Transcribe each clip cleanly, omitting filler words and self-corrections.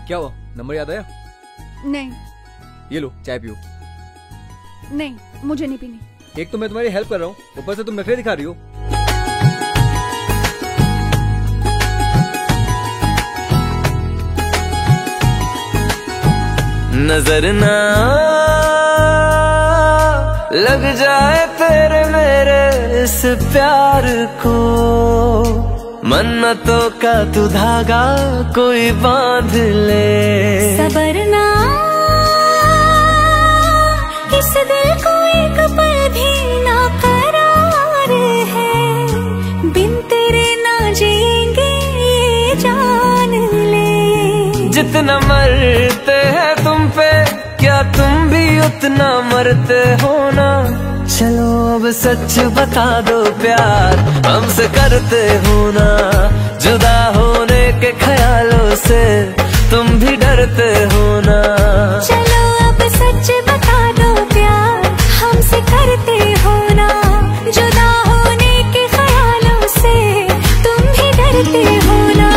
क्या हुआ, नंबर याद आया? नहीं। ये लो चाय पियो। नहीं, मुझे नहीं पीनी। एक तो मैं तुम्हारी हेल्प कर रहा हूँ, ऊपर से तुम नखरे दिखा रही हो। नजर ना लग जाए तेरे मेरे इस प्यार को, मन्नतों का तू धागा कोई बांध ले। सबर ना इस दिल को एक पल भी ना करार है, बिन तेरे ना जिएंगे ये जान ले। जितना मरते हैं तुम पे, क्या तुम भी उतना मरते हो ना। चलो अब सच बता दो प्यार हमसे करते हो ना। जुदा होने के ख्यालों से तुम भी डरते हो ना। चलो अब सच बता दो प्यार हमसे करते हो ना। जुदा होने के ख्यालों से तुम भी डरते हो ना।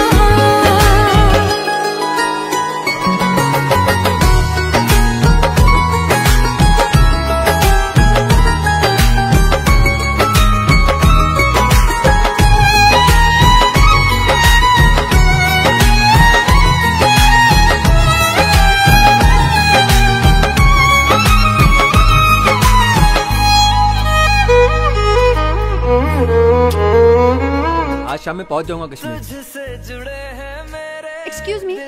आज शाम में पहुंच जाऊंगा कश्मीर। एक्सक्यूज मी,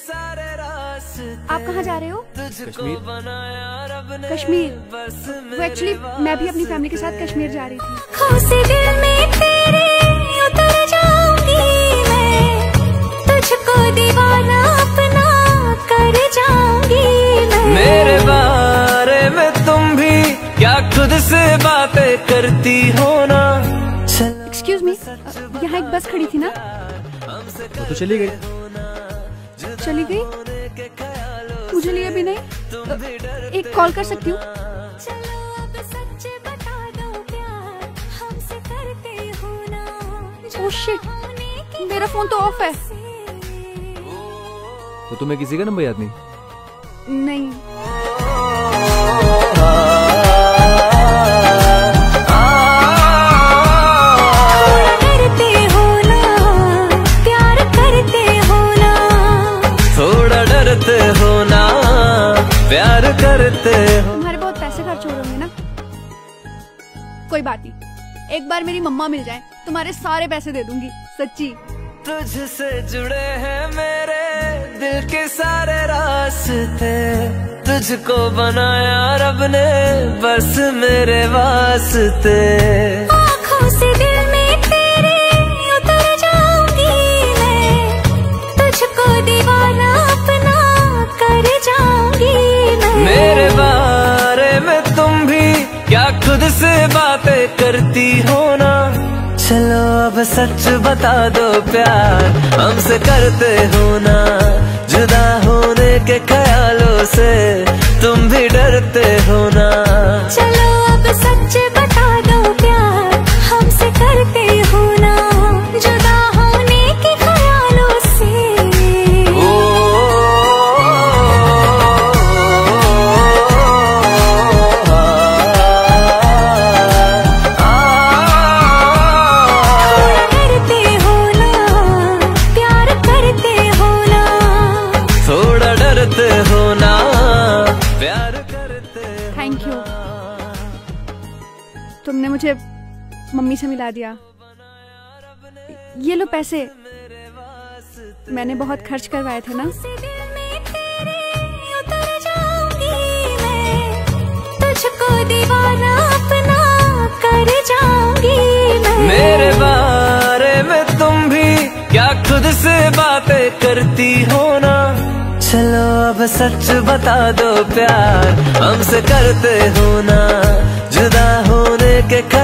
आप कहाँ जा रहे हो? कश्मीर। कश्मीर? वो एक्चुअली मैं भी अपनी फैमिली के साथ कश्मीर जा रही थी। खौसे दिल में तेरे उतर जाऊंगी मैं, तुझको दीवाना अपना कर जाऊंगी मैं। मेरे बारे में तुम भी क्या खुद से बातें करती हो ना। एक्सक्यूज मी, यहाँ एक बस खड़ी थी ना? वो तो चली गई। चली गई? मुझे लिए भी नहीं। एक कॉल कर सकती हूँ? ओह शिट, मेरा फोन तो ऑफ है। तो तुम्हें किसी का नंबर याद नहीं? नहीं। प्यार करते हो। तुम्हारे बहुत पैसे खर्च हो रहे होंगे ना? कोई बात नहीं, एक बार मेरी मम्मा मिल जाए तुम्हारे सारे पैसे दे दूंगी, सच्ची। तुझसे जुड़े हैं मेरे दिल के सारे रास्ते, तुझको बनाया रब ने बस मेरे वास्ते। आँखों से दिल में तेरे उतर जाऊंगी मैं, तुझको दीवाना अपना कर जाऊंगी मैं। मेरे बारे में तुम भी क्या खुद से बातें करती हो ना। चलो अब सच बता दो प्यार हमसे करते हो ना। जुदा होने के ख्यालों से तुम भी डरते हो ना। चलो अब सच बता दो प्यार हमसे करते हो ना। जुदा होने के ख्यालों से। थैंक यू, तुमने मुझे मम्मी से मिला दिया। ये लो पैसे, मैंने बहुत खर्च करवाए थे ना। तुझको दीवाना अपना कर जाऊंगी मैं। मेरे बारे में तुम भी क्या खुद से बातें करती हो ना। चलो अब सच बता दो प्यार हमसे करते हो ना। जुदा होने के